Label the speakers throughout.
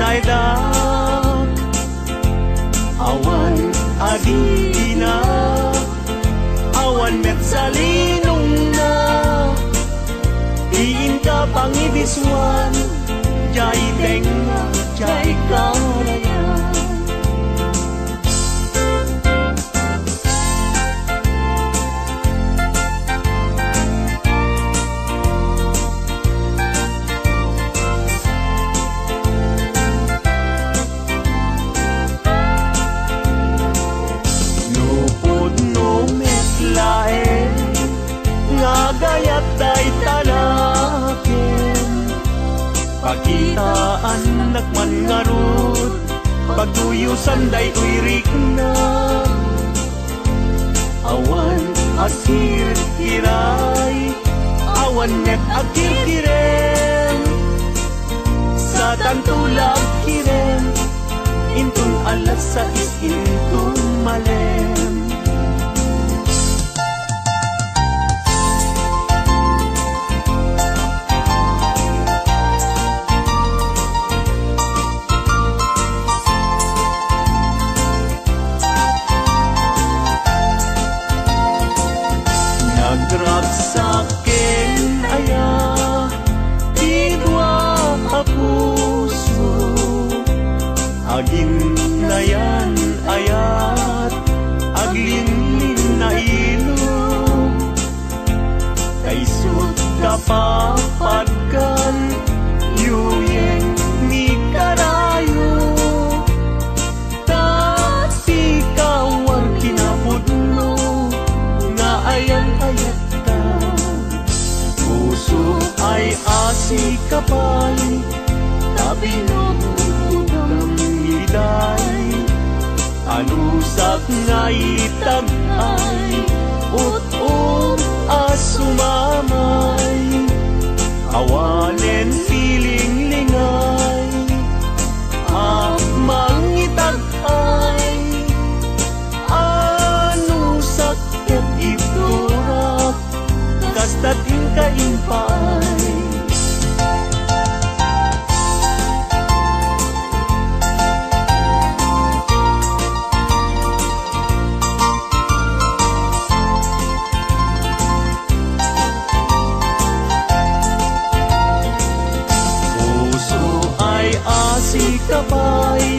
Speaker 1: daydak awan adina awan met salinong na diin ka pangibiswan jay tenga jay karayan gayat day tanakin pakitaan nakman ngarut pagduyusan day uirik na awan asir kiray awan net akir kirem sa tantulag kirem intun alas sa intun malem sakin aya tidwa puso agin nayan ayat aglinlin na ilog kaisod kapapagkan yuyeng ni karayo tati kawar kinapudno nga ayan ayat ay asi kapal tabinong iday anusak ngaytag ay ut-ut asumamay awanen piling lingay mangitag ay anusak ket iturak kastatin kaimpay si kapay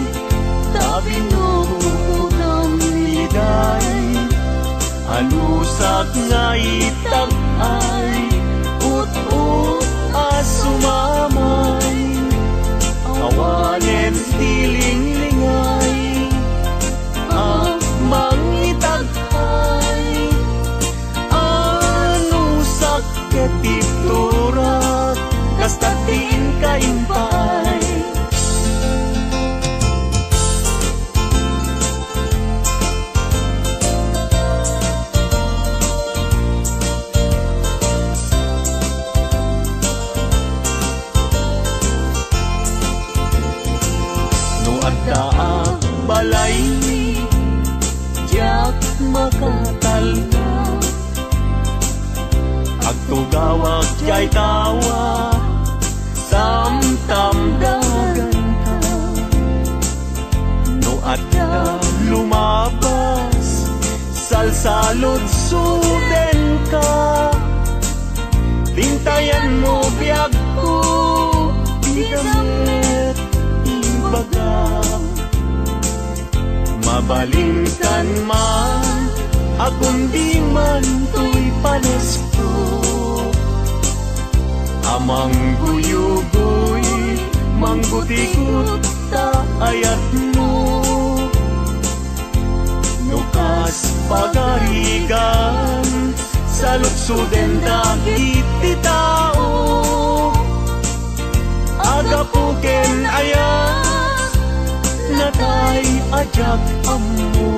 Speaker 1: tabinong iday anusak ngaytag ay ut-ut asumamay awanen tiling lingay mangitag ay anusak ketiturak kastatin kaimpay daag balay jak makatalna agtugawag jay tawa samtam dagan ka no adda lumabas salsalod suden ka tintayan mo biyag ko di gamit baga mabalingkan man akong di man to'y panesko amang guyugoy manggutikot ta ayat mo nukas pagarigan sa lutsuden dagit ti tao agapuken ayat natay ajak amo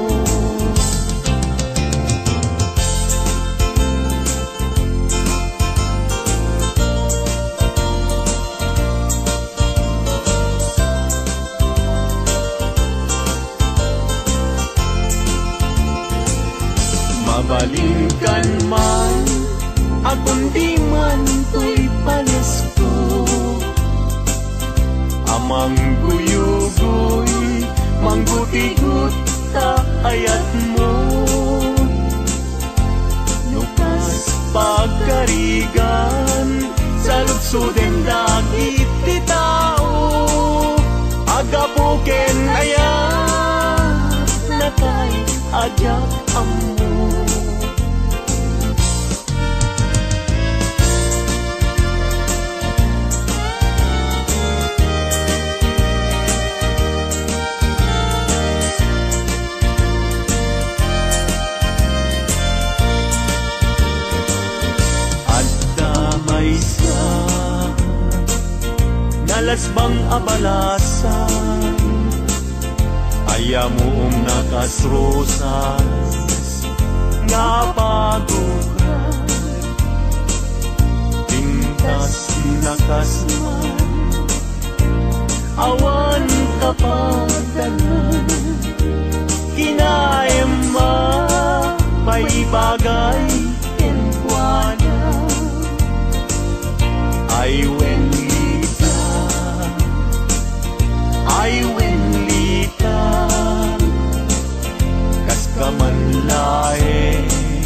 Speaker 1: mabalingkan man akong di man to'y panesko amang guyo sugoy manggutigot ta ayat mo. Nukas pagkarigan sa lutsuden dagit ti tao, agapuken ayat nakay ajak ammo. Nalasbang abalasan ayamuong nakasrosas nga pagukan tintas nakasman awan kapadalan kinaema may bagay kenkwana ay ay wenlita kas kamanlae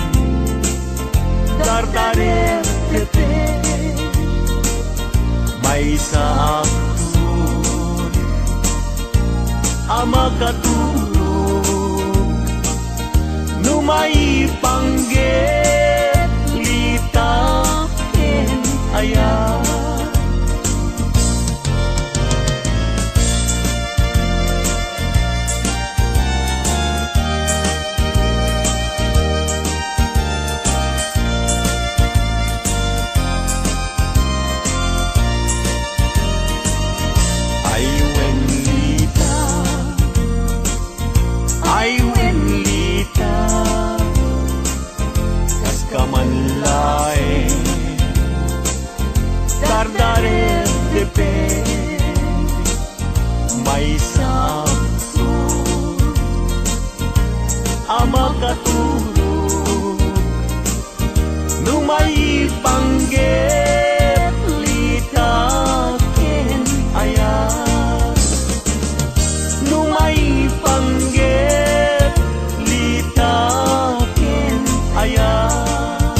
Speaker 1: dardare tepe may saaksun ama katulog numay pangget lita ken ayat. May saktong ama katulog nung may panggit litakin ayat nung may panggit litakin ayat.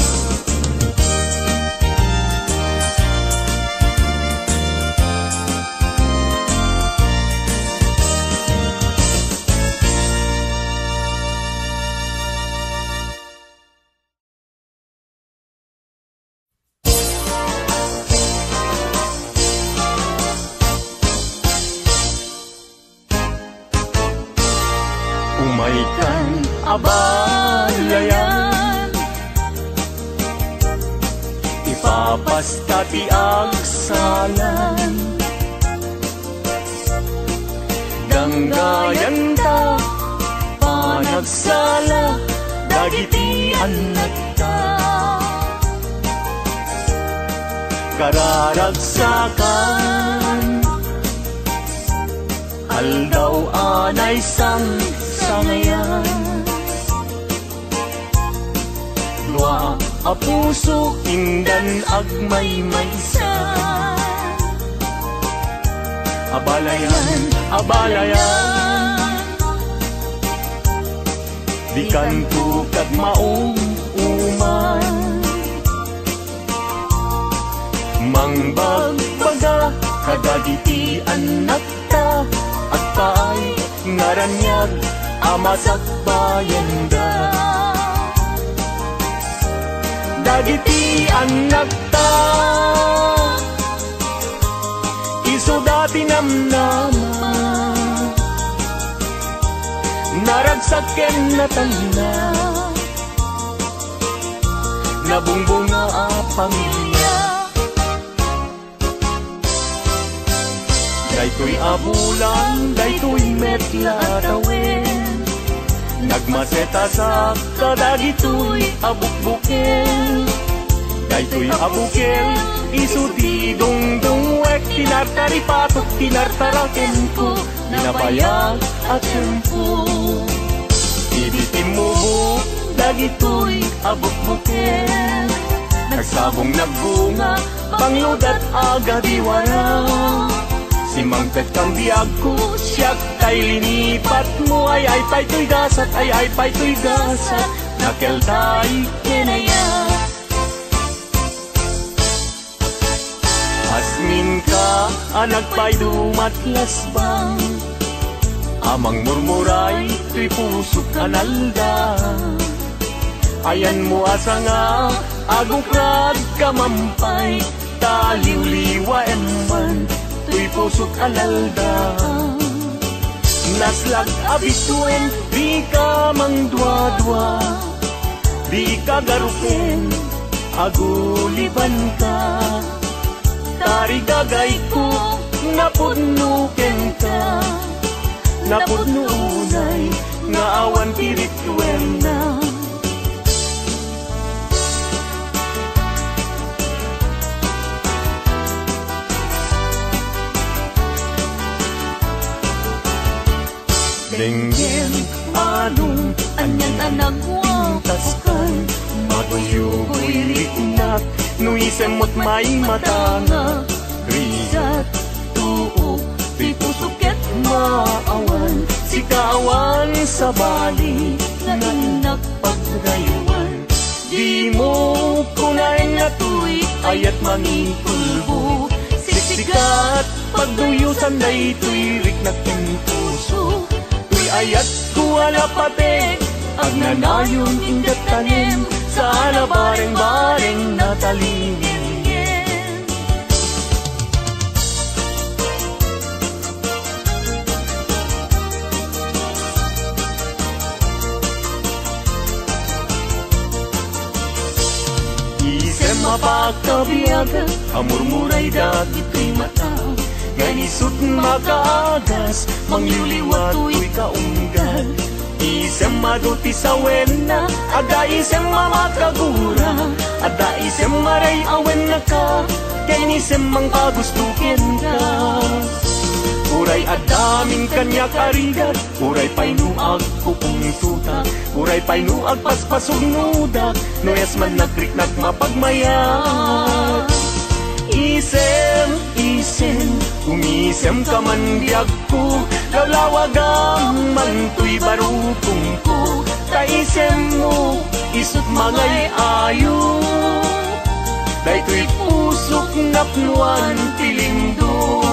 Speaker 1: Umaikan abalayan ipapasta ti agsalan ganggayan ta panagsala dagiti anak ta kararagsakan aldaw anay sangayan lua a puso indan agmay maysa abalayan abalayan di kanto kag maong uman mangbagbaga kadagiti anak ta at paay ngaranyag amasak bayenda dagiti anak ta iso dati namnama naragsaken na tanda nabungbunga a pamilya daytoy abulan daytoy metla tawen nagmaseta sa kadagitoy abukbukel daytoy abukel isuti dungdungwek tinartaripatok tinartaraken ko ninabayag at tempo ibitim mo dagitoy abukbukel nagsabong nagbunga pangludat aga diwara Simangkat kang biyag ko, siyak tay linipat mo. Ay pa'y to'y gasat, ay pa'y to'y gasat. Nakel tay kinaya. Asmin ka, anak pa'y dumatlas bang. Amang murmuray, to'y pusok analda. Ayan mo asa nga, agukrad kamampay. Taliw-liwa eman, to'y pusok alalda. Naslag abituen, di ka mangdwa-dwa. Di ka garukin, aguliban ka. Tarigagay ko, napudnuken ka. Napudnunay, nga awan pirituen na. Denggen anong anyan anak wataskan. Maguyugoy riknak, nuisemot may matanga. Rizat tuo, di pusuket maawan. Sikawan sa bali, nanak pagrayuan. Di mo kunain na tuy, ayat mangikulbo. Siksikat, pagduyusan day tuy riknak ng puso. Ayat ko alapatek, ang nanayon ingat tanim. Sana bareng-bareng natalingin. Isem mapagkabiyag, amurmuray dagito'y mata. Ganisut makaagas, mangyuliwa to'y kaunggal. Isem maduti sa wena, ada isem mamakagura. Ada isem maray awen na ka, kainisem mang pagustukin ka. Uray adaming kanya karigat, uray painuag kupong tuta. Uray painuag paspasog nuda, noyas man nagriknak mapagmayat. Isem, umisem ka man biyag ko. Lalawagam man to'y barutong ko. Taisem mo, isut magay ayo. Day to'y pusok napnuan tilindo.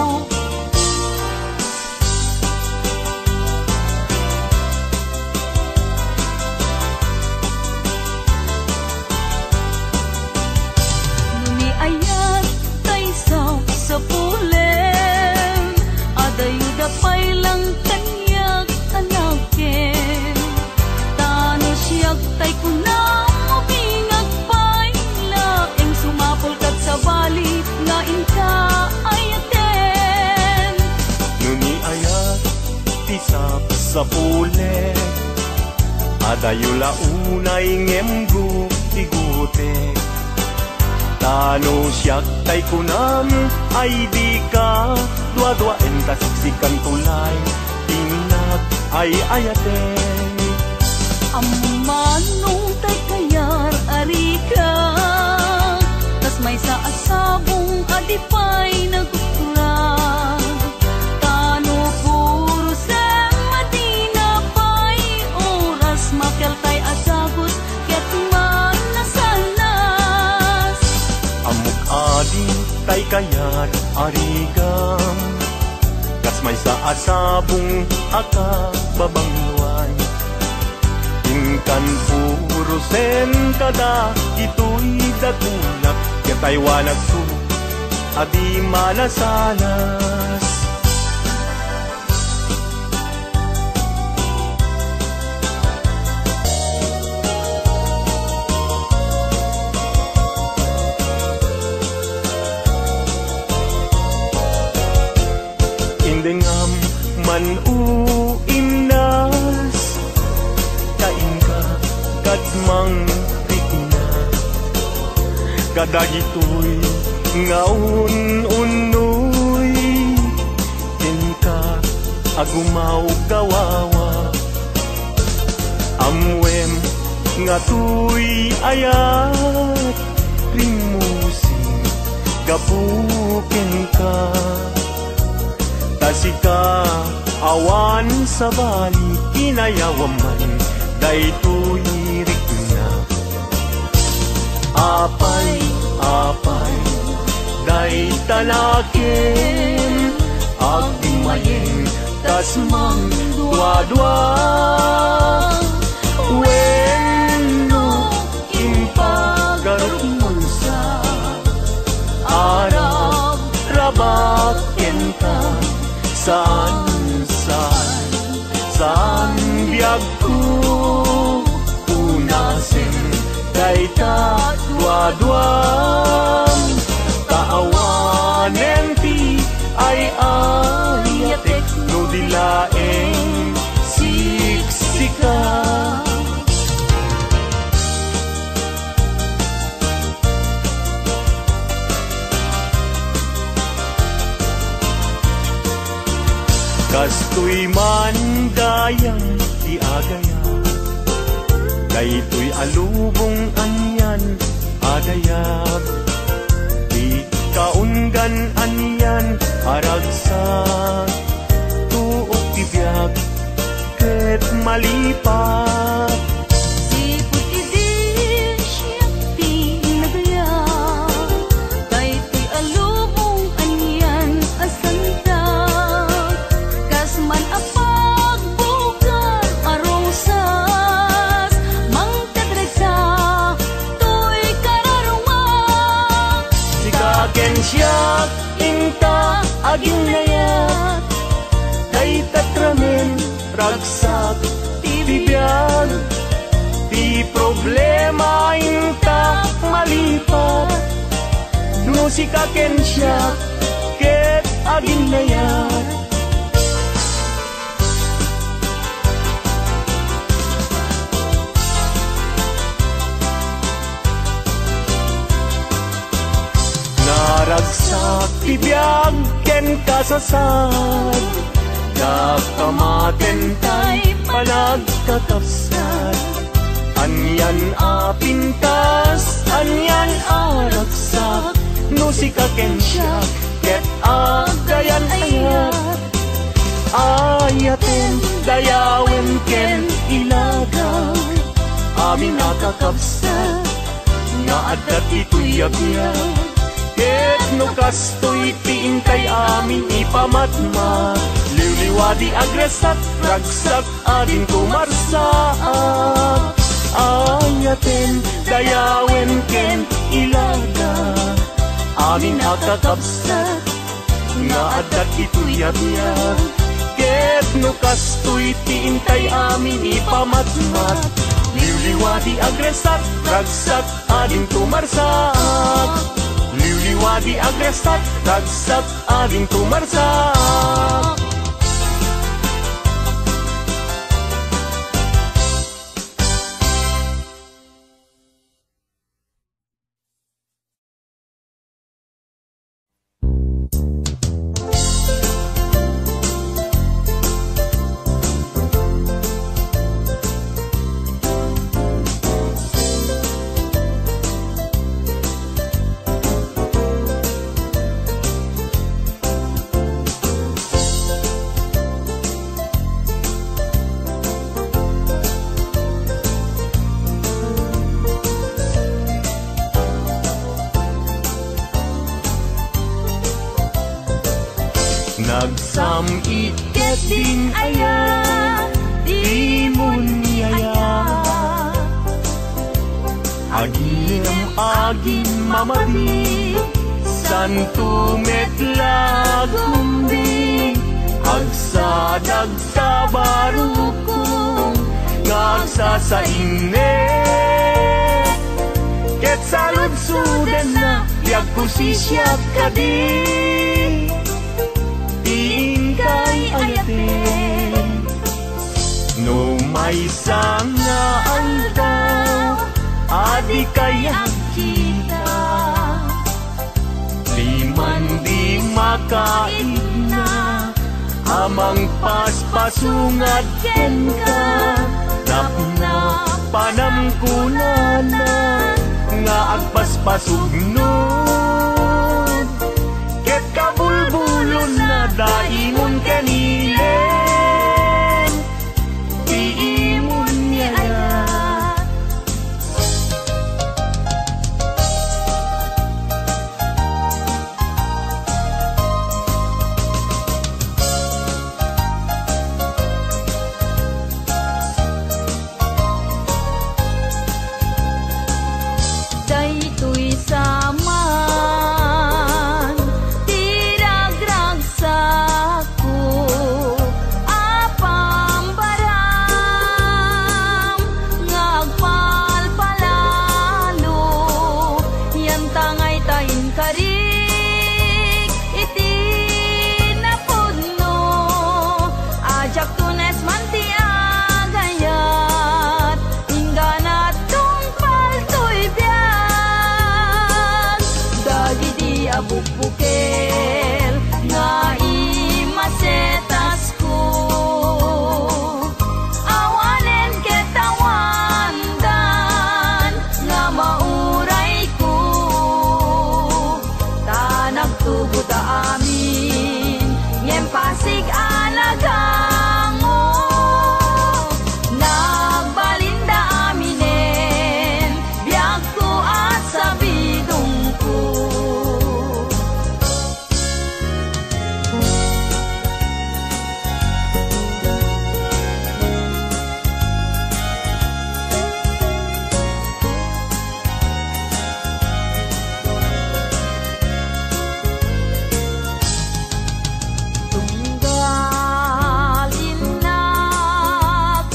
Speaker 1: Sa pulen, adayuda pa'y lang kanyak anakin. Tano siyag tay kunang mabingag pa'y laeng sumapol kat sa bali nga inka ayaten. Nuni ayat tisap sa pulen, adayula unay ngemgo tigutek. Tano siyak tay kunam, ay di ka dua-dua entas sikan tulay, tinag ay ayaten.
Speaker 2: Amanong tay kayar arika, tas may sa asabong adipay nagukura. Tano puro sa madina pa'y oras makel tay asagos, ket man nasanas.
Speaker 1: Amuk adi tay kayat arigam, kas may sa asabong akababangwan. Inkan puro sen kada ito'y datulak, katay wanag su adi malasanas. Indengam man uinas, kain ka kadmang rikna. Kadagito'y ngaun-unoy, kinka agumaw kawawa. Amwem nga tuy ayat, rimusing gapukin ka. sika awan sa bali kinayawaman daytoy rikna apay day tanakin agdimayen tas mangdua-dua wenno impagaruton sa arab rabaken ka saan biag ko unasin dayta dua-duang taawanen ti ay ayatek no dilaeng siksika kastoy man dayang ti agaya daytoy alubong anyan adayag di kaunggan anyan haragsak tuok ti biag ket malipat
Speaker 2: siput idin siya pinagaya daytoy alubong anyan asanta kasman apag bugar arosas mangtadresa toy kararuma
Speaker 1: sikaken siyak inta aging nayat daytatramen ragsak ti bibiyag ti problema inta malipat no sikaken siyak ket aging nayat naragsak ti biag ken kasasad nakamaten tay panagkakapsat anyan apintas anyan aragsak no sikaken siya ket agayan ayat ayaten dayawen ken ilaga amin nakakapsat nga adat ito'y yabiyag ket no kastoy ti intay amin ipamatma liwliwadi agresat ragsak adin kumarsaak ayaten dayawen ken ilaga amin akakapsat nga adat ito'y yabiyag ket no kastoy ti intay amin ipamatmat liwliwadi agresat ragsak adin kumarsaak liwliwadi agresat ragsak ading kumarsak nagsamit ket din aya di mo niyaya agim mamadi santo metla gumbing agsadag sa barukong ngagsasainnet ket saludsudan na biag kusisyak kadi tingkay ayaten no may sanga anda adi kayak kita di man di makaigna amang paspasungad ken ka napna panamkunanan nga agpaspasugnod ket kabulbulon na daimon ganilen ti imon niya
Speaker 2: daytoy saman tiragragsak ko apambaram ngagpalpalalo yan tangay tayin karik iti napudno ajak tunes man ti agayat ingganat tungpaltoy biag dagiti abukbukel nga imasetas ko awanen ketawandan nga mauray ko tanag tubo da amin ngem pasig alagango nagbalinda aminen biag ko at sabidong ko tunggal inak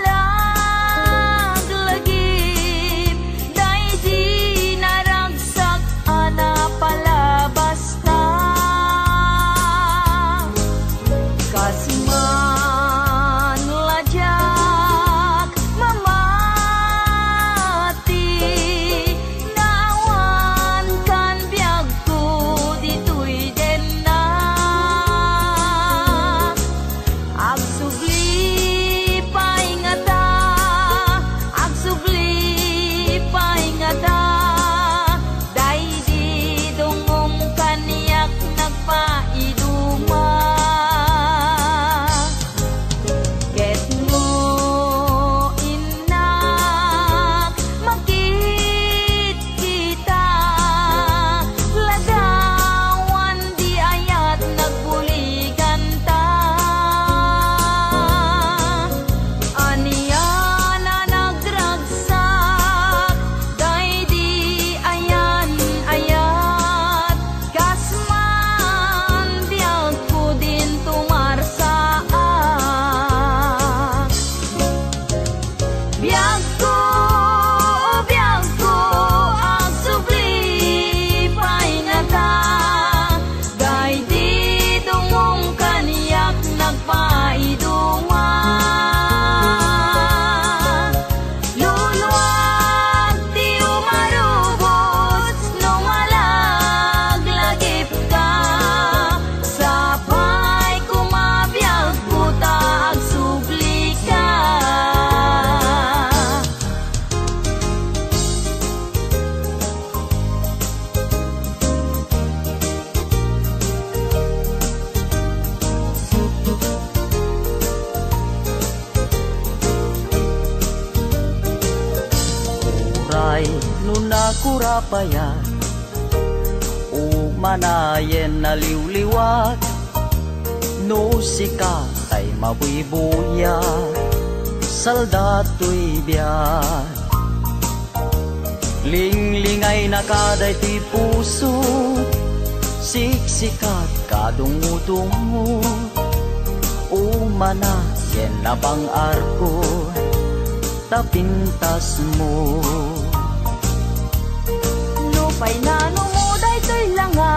Speaker 2: malaglagip daydi naragsak ana palabasta kasman lajak mamati nawan kan biag ko ditoy den na agsugli paingata daydi dungong kaniyak nagpaiduma ket mo inak makit kita lagawan di ayat nagbuligan ta aniya na nagragsak daydi ayan ayat kasman biag ko din tumarsaak biag ko agsubli paingata daydi dungong kaniyak nagpaiduma luluwag ti umarubos no malaglagip ka sapay kumabiyag ko ta agsubli ka
Speaker 1: uray no nakurapaya umanayen na liwliwat no sika tay mabuibuya saldatoy biyan linglingay na kaday ti puso siksikat kadungo-dungo umanayen na bang arko tapintas mo
Speaker 2: lupay na numuday to'y langa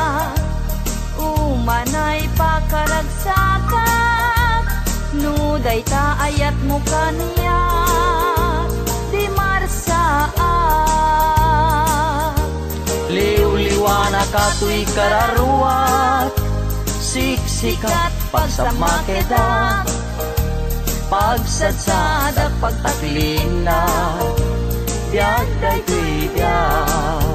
Speaker 2: umanay pakaragsakat nuday ta ayat mo kaniya di marsaak
Speaker 1: liw-liwana kato'y kararuat siksikat pagsamakeda pagsadsada pagtaklina biag daytoy biag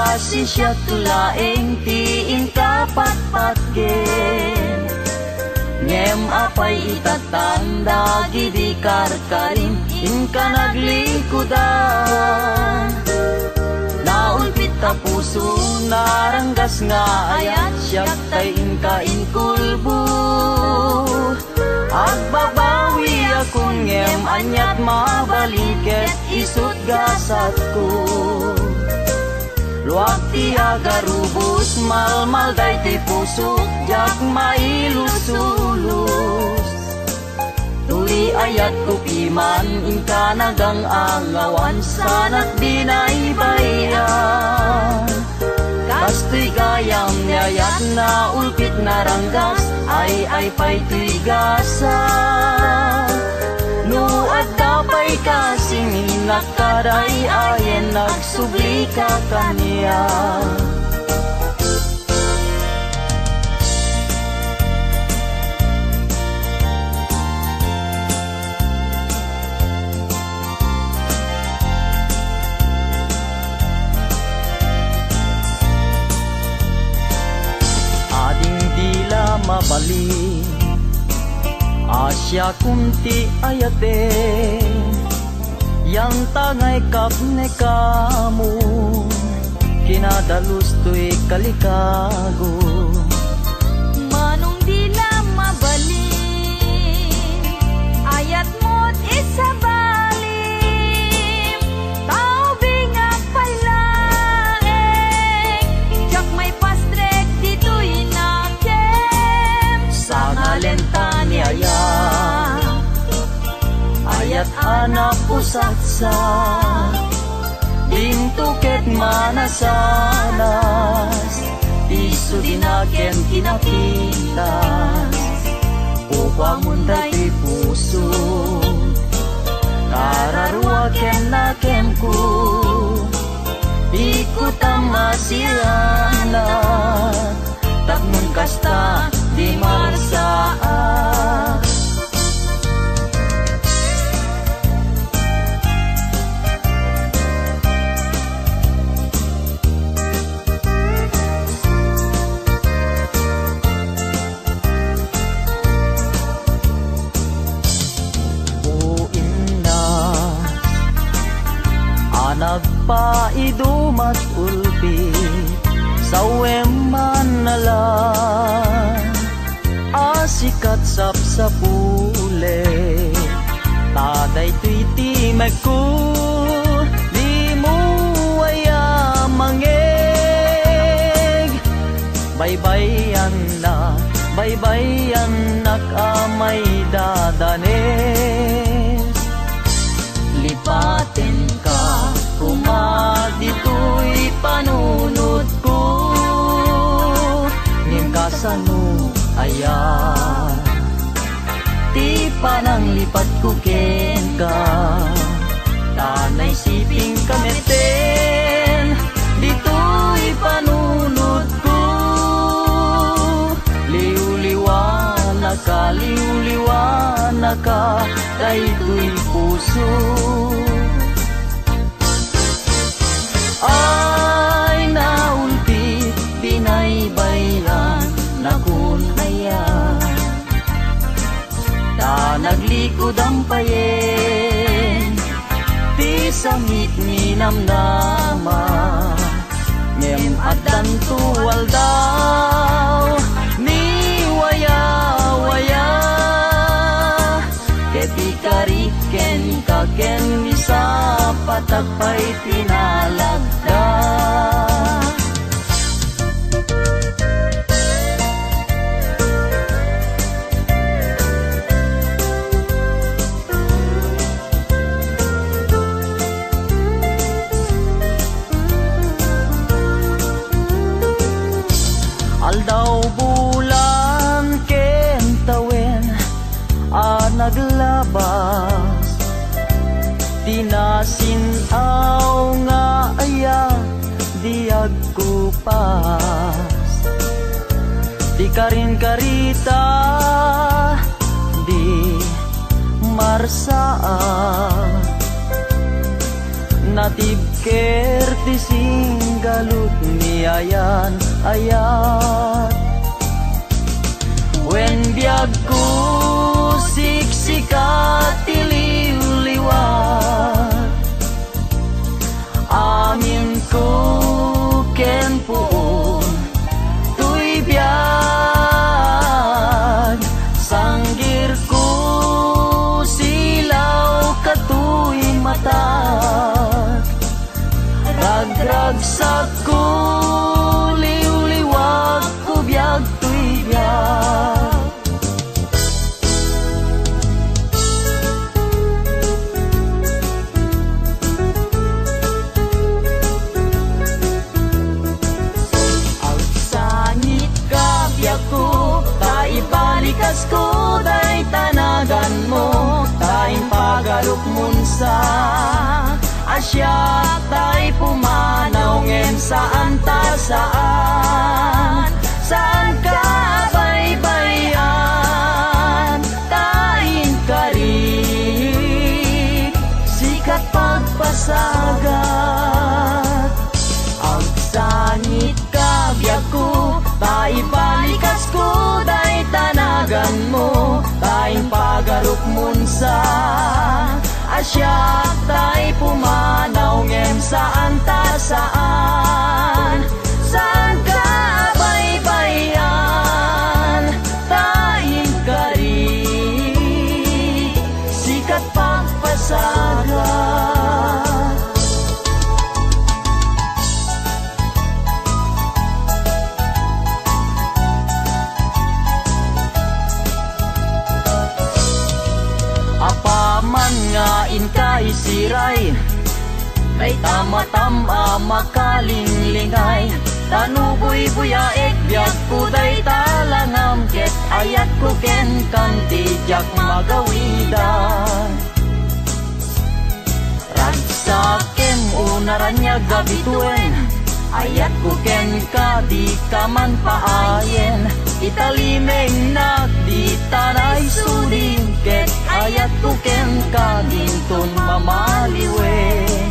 Speaker 2: kasi siya tulaeng tiin kapatpatgen. Ngem apay itatanda gidi karkarin inka naglikudan. Naulpit ta puso naranggas nga ayat siyak tay inka inkulbu. Agbabawi akong ngem anyat mabaliket isut gasat ko. Luwag ti agarubos malmal day ti pusok jak mailusulus. Tuli ayat ko piman inka nagang angawan sanat binaybayan. Kastoy gayam niayat na ulpit naranggas ay pa'y tuy gasa. No adda pa'y kasing inakaday ayen nagsubli ka kaniya. Ading dila mabali Asya kunti ayate yang tangay kapne kamu kinadalus to'y kalikago.
Speaker 3: Manong dila mabali ayat mo't isabalim. Tao bingak palaeng jak may pastrek dito'y nakem.
Speaker 2: Sa ngalenta ni ayat anak pusatsa dintuket manasanas tiso dinaken kinapitas upang munday ti puso kararuaken naken ko ikutam masirana takmun kasta di marsaa. Nagpaidumat ulpit sawem manalan asikat sapsapule taday tuiti magku di mo aya mangeg baybayan nak amay dadanes lipaten ka kumadito'y panunod ko ngem kasano ayan ti panang lipat ko ken ka tanay siping kameten dito'y panunod ko liwliwana ka dayto'y puso. Ay naulpit binaybayan nakunayan ta naglikod ang payen ti sangit ni namnama ngem addan tuwal daw ni waya keti kariken kaken bisa patagpay tinalagda. Aldaw bulan kentawen naglabas tinasinaw nga aya diag kupas di karin karita di marsaa natib kertising galut niayan ayat. Wen biag ko siksikat tiliw-liwat, amin ko ken puon tuy biag, sanggir ko silaw katuy mata, ragragsak ko liw-liwag ko biag tuy biag. Ibalikas ko day tanagan mo, tayong pagaruk munsa asya tay pumanaw ngem saan ta saan, saan ka baybayan tayong karig sikat pagpasagat. Ang sangit ka biag ko, taibalikas ko day tanagan mo, tayong pagaruk munsa asyak tay pumanaw ngem saan ta saan, saan ka baybayan tayong karig sikat pagpasagat. Apaman nga inkay siray, kay tama-tama makalinglingay, tanuboy buyaek biag ko day talangam ket ayat ko ken kanti jak magawidan. Ragsakem unaranya gabituen, ayat ko ken ka di kaman paayen, italimeng nak di tanay suding ket ayat ko ken ka dinton mamaliwe.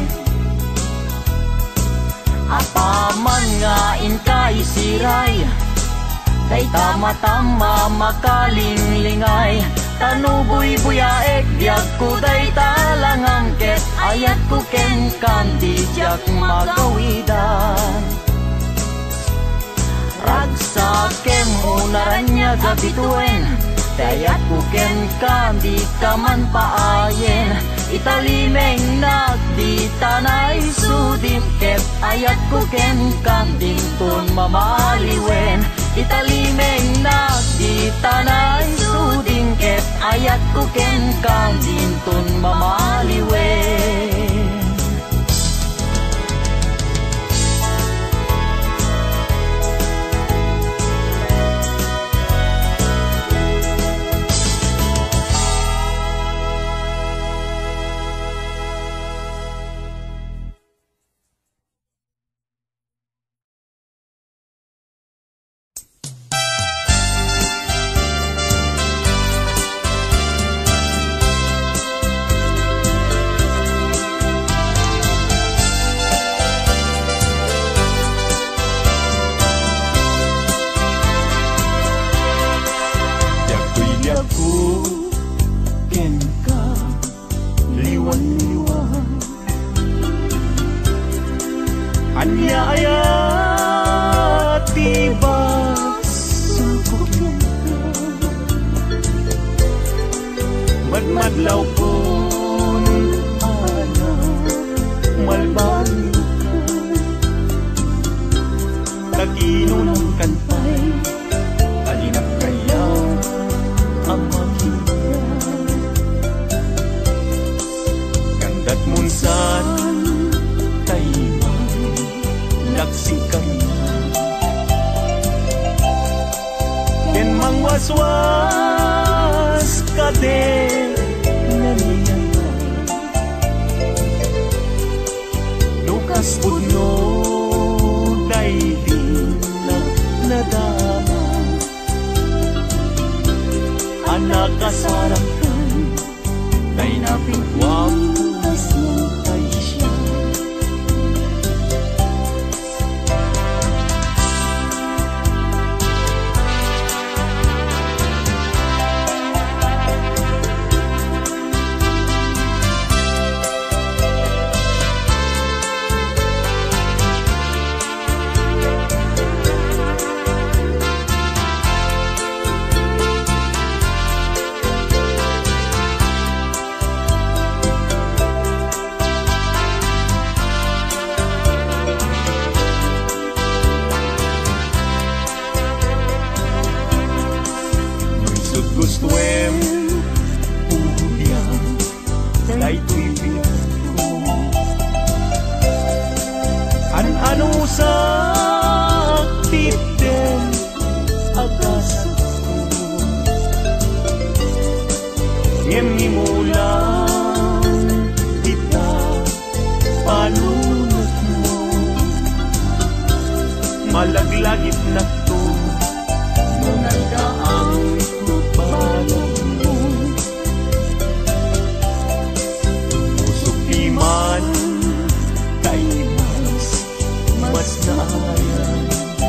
Speaker 2: Apaman nga inkay siray, kay tama-tama makalinglingay, tanuboy buyaek biag ko day talangam ket ayat ko ken kanti jak magawidan. Ragsakem unaranya gabituen, ayat ko ken kandi kaman paayen, italimeng nak di tanay sudim ket ayat ko ken kanding tun mamaliwen, italimeng nak di tanay sudim ket ayat ko ken kanding tun mamaliwen.
Speaker 1: Madlaw ko ana malbang taginon ng kantay, alinap kaya ang makita, kandat munsan taimang laksikan ken mangwaswas kade lukas puno daigdig nadama, anak kasarangkan kay napingwang tay siya, naglagip na to nung nagdaang balong mo. Pusok di man kay mas naayan.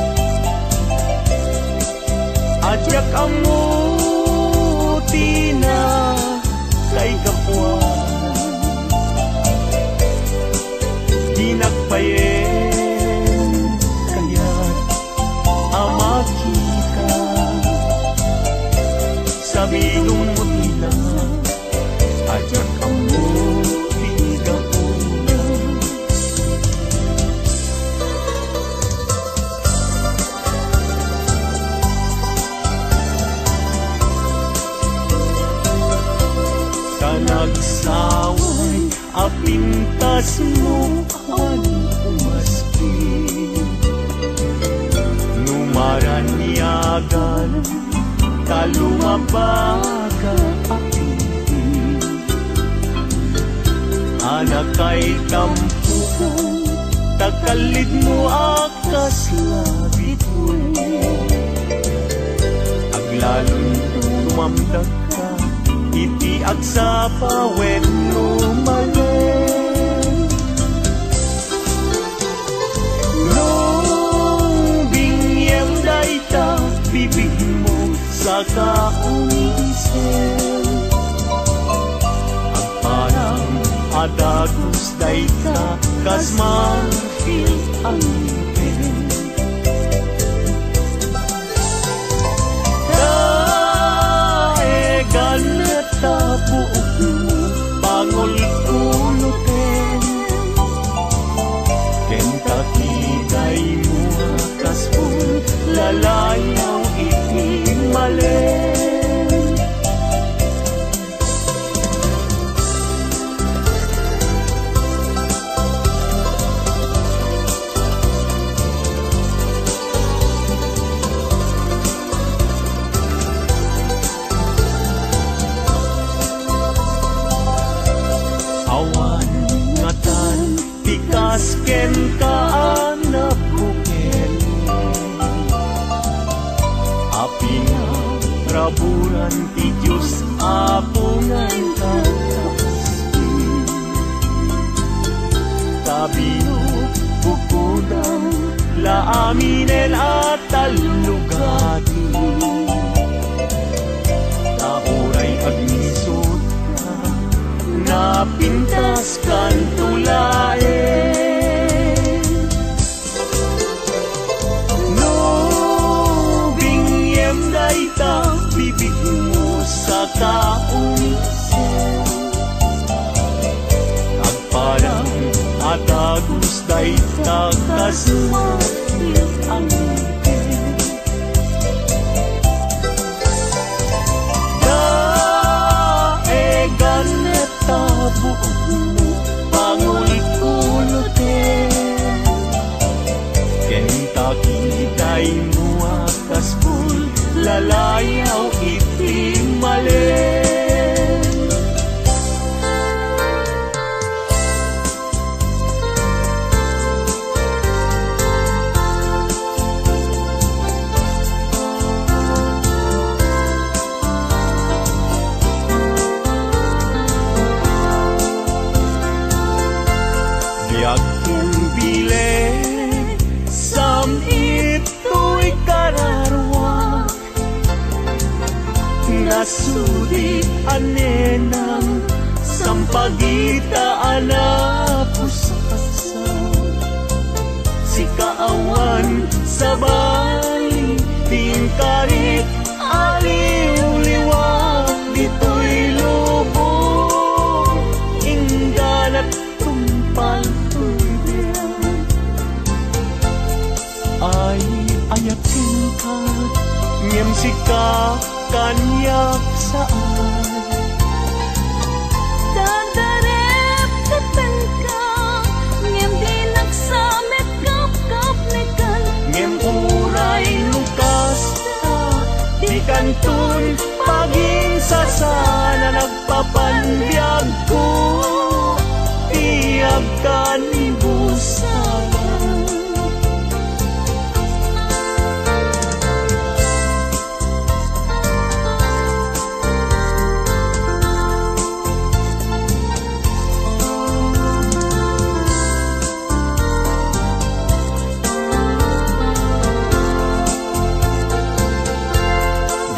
Speaker 1: Adyak ang muti na kay kapwa, di nagpayen kaya't amakita. Sabidong muti na adyak ang muti kapwa. Nagsaway apintas mo ang umaspi, numaran niyagan kalumabaga apinti. Anak kay tampo takalid mo akas labit mo, aglalon tumamdag ka iti agsa wen lumalen. Nung bingyem dayta bibig mo sa kaunisen, agparang adagos dayta kas marfil ang ngipin. Tabuok mo pangol kulutin, kentakigay mo kaspul lalayaw itimalen. Ken ka nabuken api nga raburan ti Diyos apungan kakaspi. Tabino bukudang laaminen at talugati, taoray agnisot ka napintas kan tulae. Bibig mo sa kaunisen, agparang atagos dayta kasmatil ang ngipin. Daegan tabuok mo pangul kulutin, kentakigay mo akaspul lalayaw itimalen. Diag kong bile sam ito'y kararwa, nasudi anenang sampagita anapusasa, si kaawan sa bali tingkarit aliw-liwag dito'y lubong ingganat tumpal tuybian. Ay ayatin ka ngem sika kanyak saan,
Speaker 3: Dadarep katengka ngem dinaksamet kap-kap nekan,
Speaker 1: ngem uray lukas ta di kantun paging sasana nagpapanbiag ko tiag kanibusan.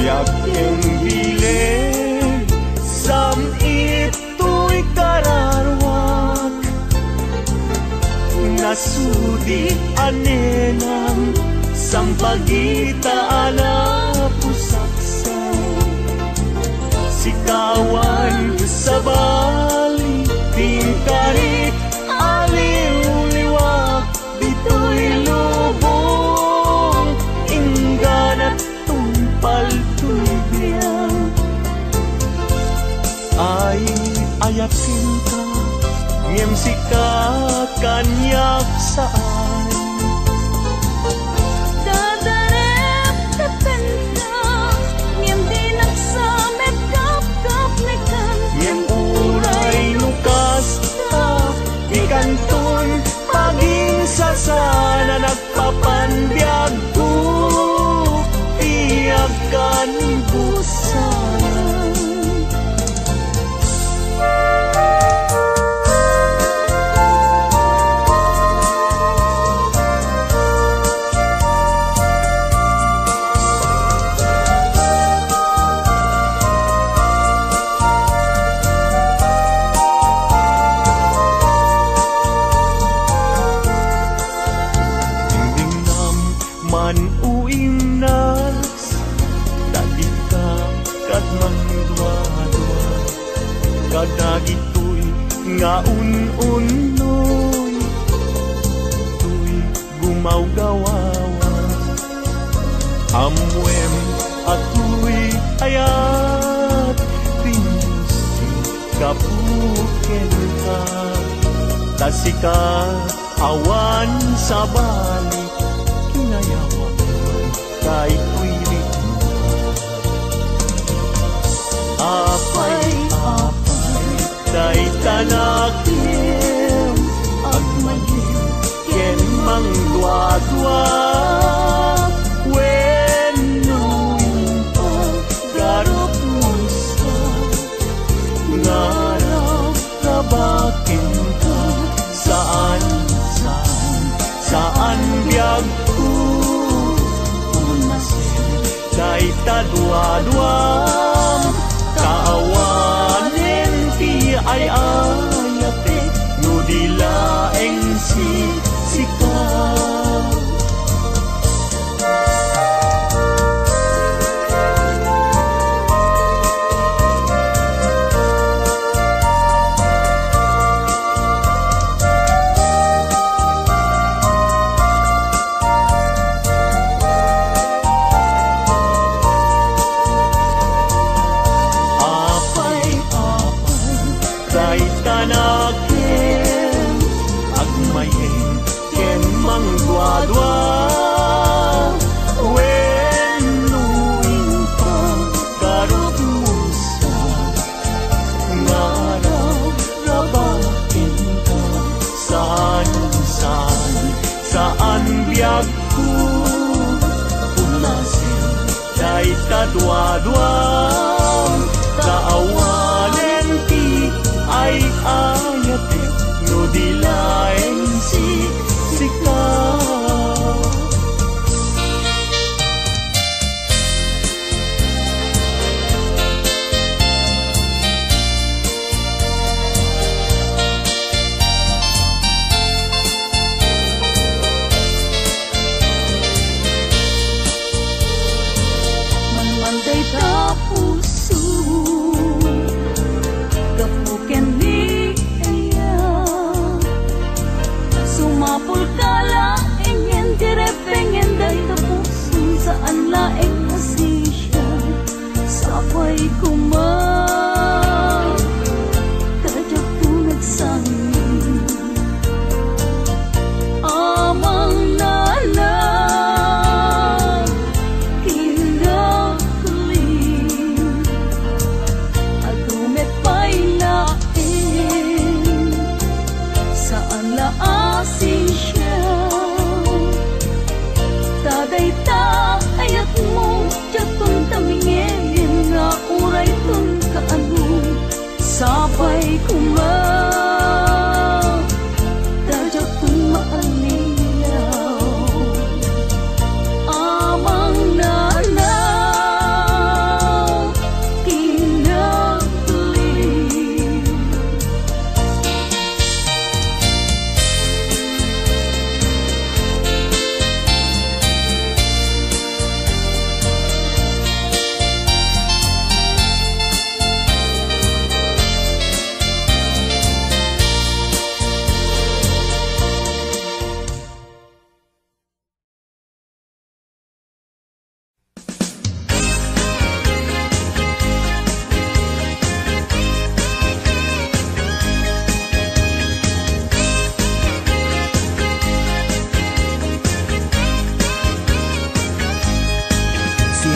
Speaker 1: biag ken bileg sam ito'y kararwak nasudi anenang sampagita ala pusaksan sikawan sa bali tingkari aliw-liwak dito'y lubong ingganat tumpal to'y biyang ay ayakin ka ngem sika kanyak saan
Speaker 3: Dadarep tepen ka ngem di nagsamet kap-kap ni kan
Speaker 1: ngem uray lukas ka ikanton paging sasana nagpapanbiag ko tiyagan busana man uing nas dadi ka kadmang dua-dua kadagitoy nga un-unoy tuy gumaw-gawawa amwem atoy ayat pinusi kapuken ka tasika awan sa balik kinayawak kay kuilit mo apay-apay kay tanakim agmagim ken mang dua-dua wenuing paggarot musa ngaraw kabakin ka saan biag ko unasin kay tadua-duam kaawanen ti ay ayate no dilaeng sika kay tanakin agmayen ken mang dua-dua wenuing pagkarot musa ngaraw rabakin ka saan biag ko punasin kay tadua-dua kaawanen ti ay ayate no dilaeng sika
Speaker 3: manday tapo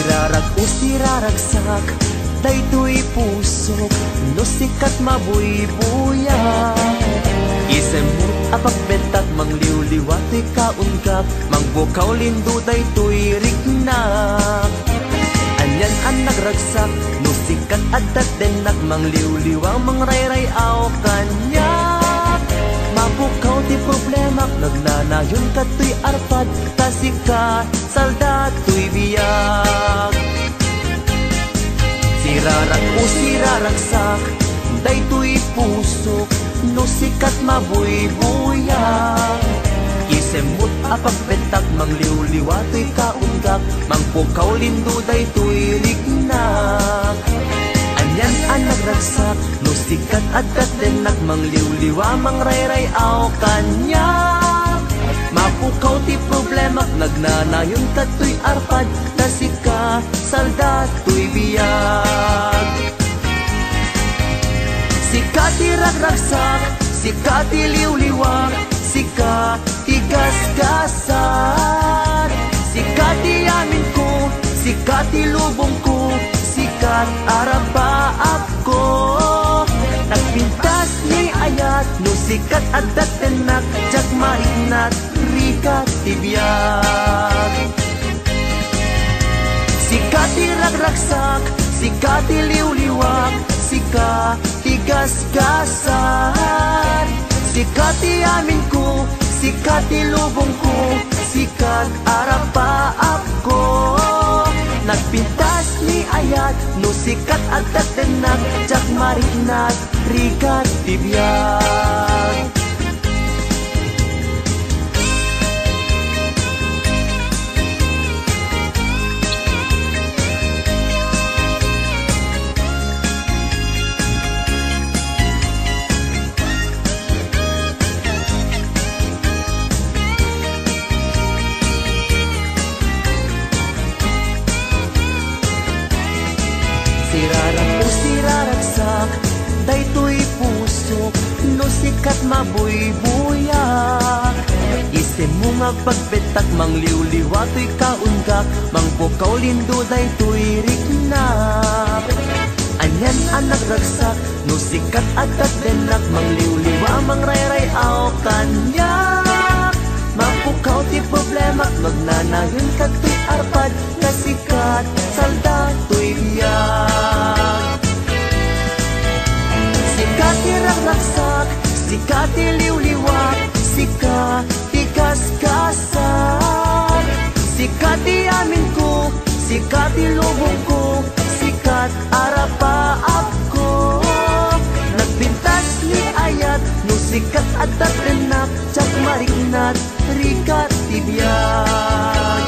Speaker 4: Sirarag o siraragsak, daytoy pusok, no sikat mabuybuyak. Isemut apagbentat, mangliwliwat to'y kaungkak, mangbukaw lindo daytoy rignak. Anyan ang nagragsak, no sikat adat denak, mangliwliwang mangrayrayaw kanyak. Mapukaw ti problemak, nagnanayon ka to'y arpad, tasika salda to'y biyak. Sirarag o siraragsak, daytoy pusok, no sikat mabuybuyak. Isemut apagbentak, mangliwliwa to'y kaunggak, mangpukaw lindo daytoy rignak. Anyan ang nagragsak, no sikat adat denak, mangliwliwa mangrayrayaw kanyak. Mapukaw ti problemak, nagnanayon ka to'y arpad, tasika salda to'y biyak. Sika ti ragragsak, sika ti liwliwak, sika ti gasgasan. Sika ti amin ko, sika ti lubong ko, sikat arapaap ko. Nagpintas ni ayat, no sikat adat tenak, jak marignat, rikat ti biyak. Sika ti ragragsak, sika ti liwliwak, sika ti gasgasan. Sika ti amin ko, sika ti lubong ko, sikat arapaap ko. Nagpintas ni ayat, no sikat adat denak, jak marignat, rikat ti biyak. Sirarag o siraragsak, daytoy pusok, no sikat mabuybuyak. Isem mo nga pagbetak, mangliwliwa to'y kaunggak, mangpukaw lindo daytoy rignak. Anyan ang nagragsak, no sikat adat denak, mangliwliwa mangrayrayaw kanyak. Mapukaw ti problemak, magnanayon ka to'y arpad, kasikat salda to'y biyak. Sika ti ragragsak, sika ti liwliwak, sika ti gasgasan. Sika ti amin ko, sika ti lubong ko, sikat arapaap ko. Nagpintas ni ayat, no sikat adat denak, jak marignat, rikat ti biyak.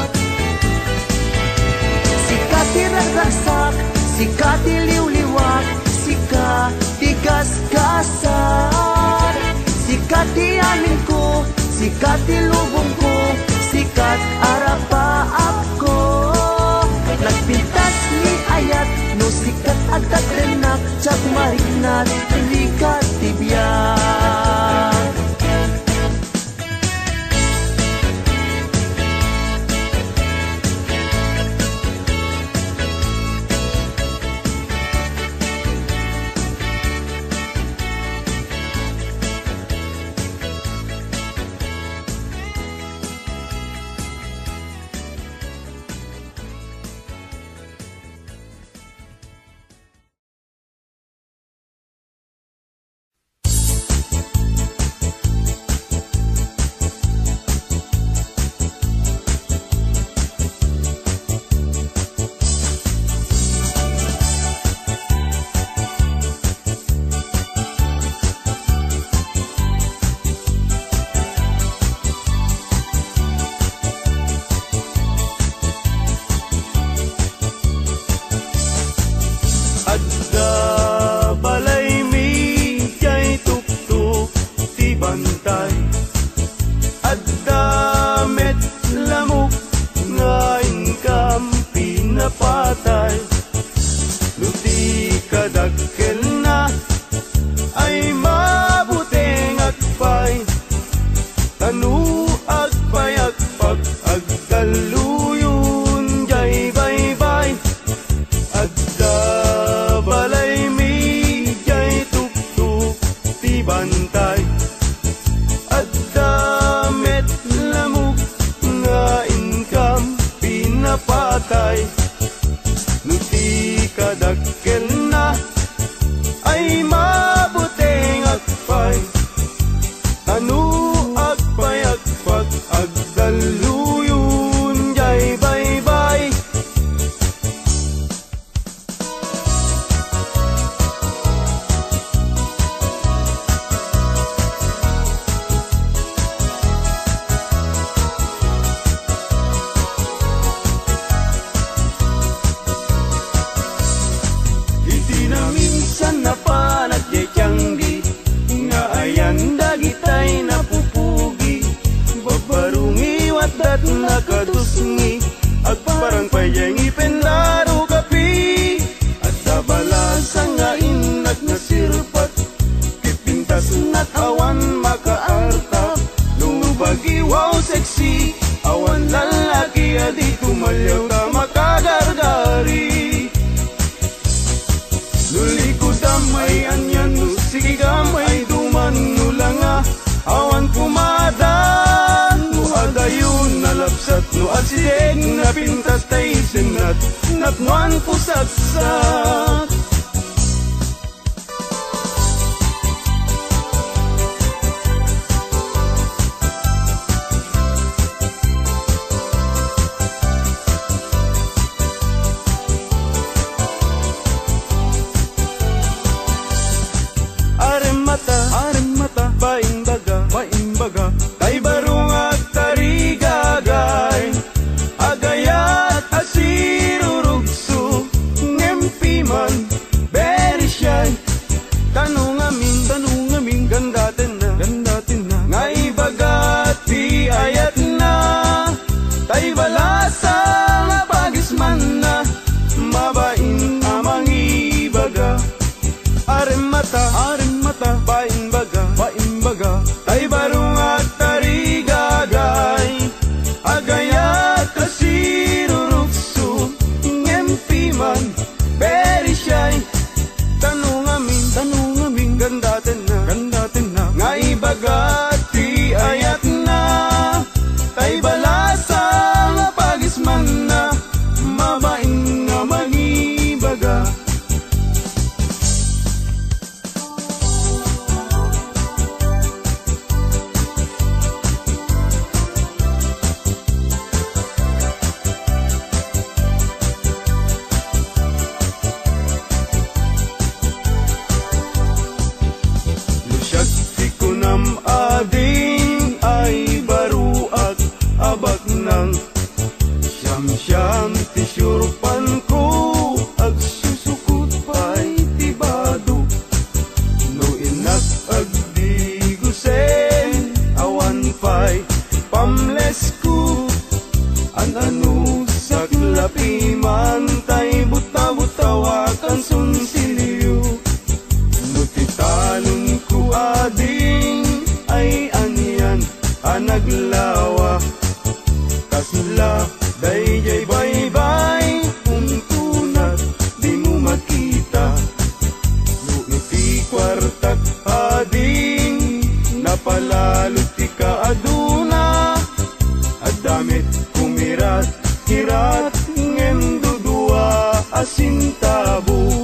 Speaker 4: Sika ti ragragsak, sika ti liwliwak, sika ti gasgasan. Sika ti amin ko, sika ti lubong ko, sikat arapaap ko. Nagpintas ni ayat, no sikat adat denak, jak marignat, rikat ti biyak. Agpay agpag agkaluyun jay bye bye
Speaker 1: katusngi agparang payeng ipendaro kapi at dabalasang nga inag na sirpat kipintas nat awan makaartap lubagi wow sexy awan lalaki adi kumalyaw ta makagargari luli ko damay anyan no sige gamay duman no langa awan kumadan no adayon nalapsat no asideg na pintas tay senat natnuan pusatsak Aremata, baimbaga, tay barong at tarigagay agayat asirurugso ngempiman, very shy tanong amin, gandatin na ngaibagati ayat na tay balasa nga pagisman na mabain amang ibaga Aremata, baimbaga, tay barong at tarigagay agayat kasirurukso ngempiman, very shy tanong amin, gandatin na ngaibagati ayat na tay balasa nga pagisman na mabain nga manibaga ading ay baruak abak ng siyam-siyam tisyurpan ko agsusukot pa'y tibado no inak agdigusen awan pa'y pamles ko ano saklapi man tay buta-butawakan sunsilyo no titalon ko ading ay aniyan anaglawa kasla dayjay bye-bye untunat di mo makita luiti kwartak ading napalalot ti ka aduna adamit kumirat kirat ngem dudua asintabo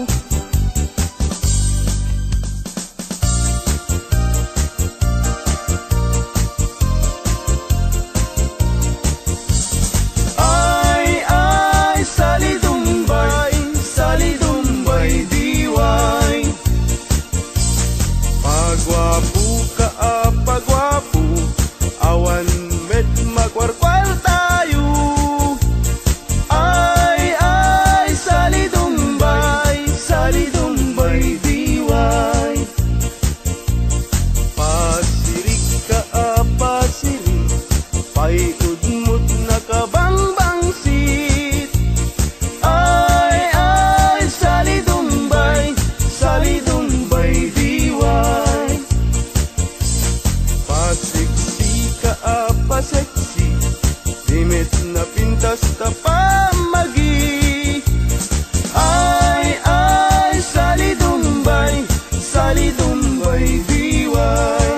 Speaker 1: pagwapo awan met magwarkwal tayo ay salidumbay diway pasirik ka pasirik paiudmut na kabangbangsit ay salidumbay diway seksi limit na pintas ta pamagi ay salidumbay diway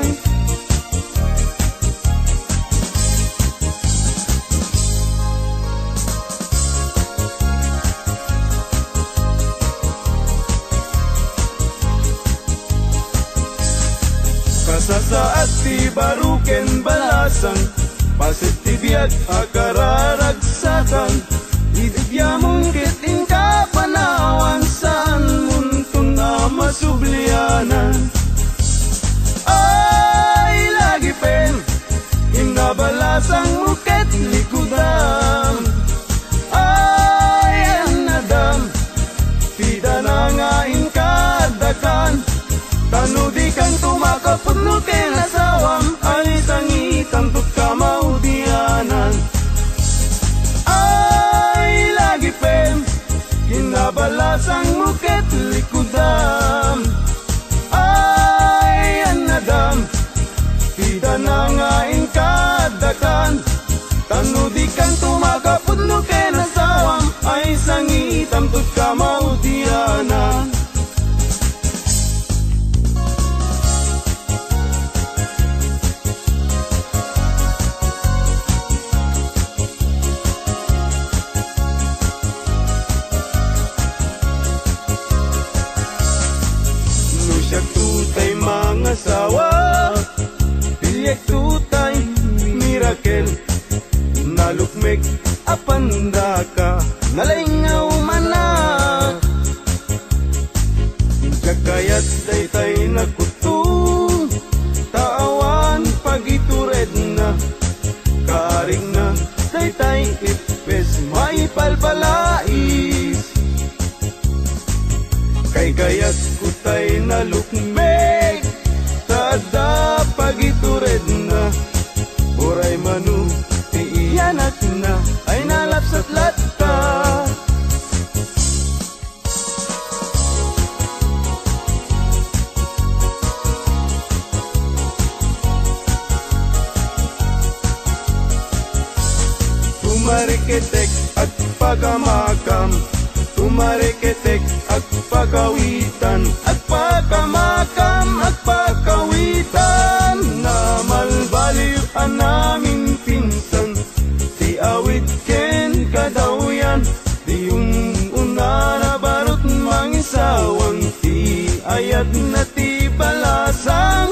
Speaker 1: kasasaat ti baruken balasan pasitibiyat akararagsakan ibigyan kiting kapanawan saan muntong na masublianan ay lagi pen inabalasang muket likudan ay anadam tida na ngain kadakan tanudi kang tumakapudlo ken asawam ay sangitan tut kamaudianan kabalasang muket likudam ay anadam tida nangain kadakan tanudikan tumakapudno kenasawam ay sangitam tut kamautianan tutay mga sawa Pilyek tutay mirakel Nalukmek apanda ka Nalingaw mana Jagayat daytay nakutung Taawan pagitured na Karing na daytay ipes May palpalais Kay gayat kutay na lukmek Tada pagitured na Uray manu iiyanak na Ay nalapsat lata Tumariketek at pagamakam Tumariketek at pagawitan At pagamakam at pagawitan Na malbaliw ang naming pinsan Di awit ken kadawyan Di yung una na barot mangisawang Di ayat na ti balasang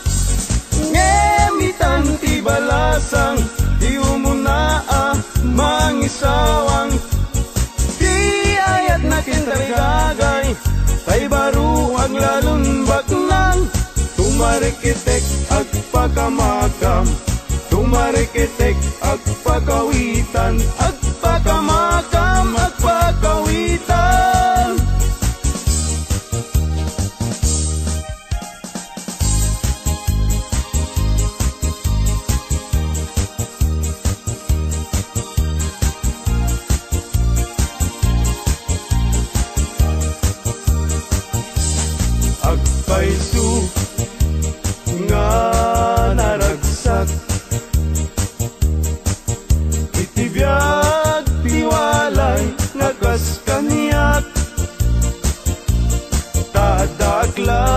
Speaker 1: Ngemitan ti balasang Di umuna mangisawang Nakintarigagay Tay baru ang lalumbak ng Tumarikitek at pagkamakam Tumarikitek at pagkawitan At pagkamakam at pagkawitan Agpaisu nga naragsak Itibiyag tiwalay nagas kaniyak Tadakla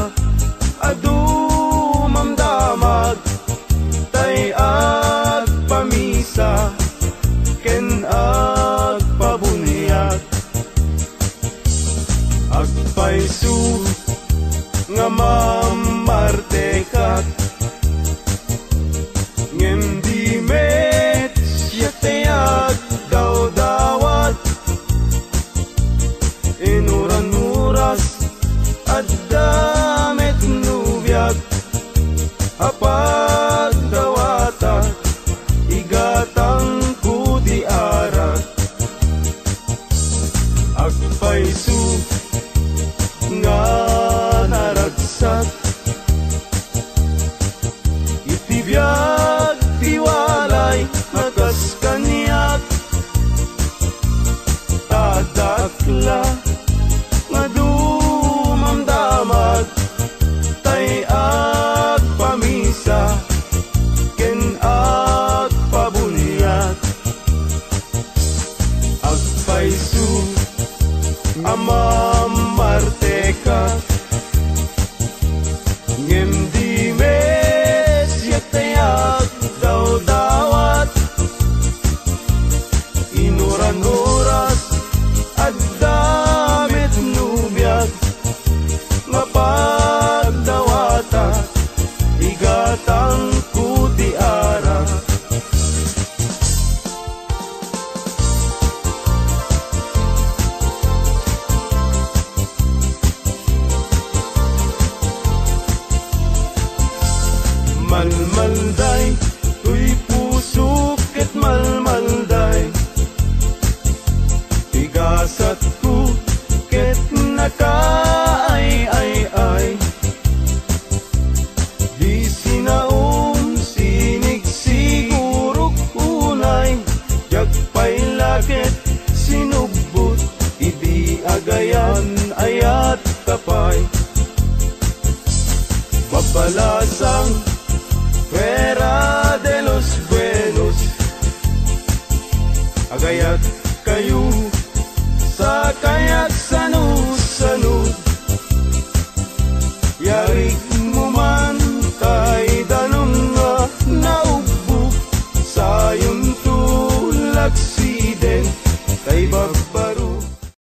Speaker 1: adumamdamag Tay agpamisa ken agpabuniyag Agpaisu nga mamartekat ngem di met siyatayag daw-dawat inuran-uras at damet nubiyag apag dawata igatang kuti arat agpaisu nga naragsak Itibiyag tiwalay nagas kaniyak Tadakla nga dumamdamag Tay agpamisa ken agpabuniyag Agpaisu amamartekat ngem di mes yatayag daw-dawat inuran-uras at ni agayan ayat kapay. Papalasang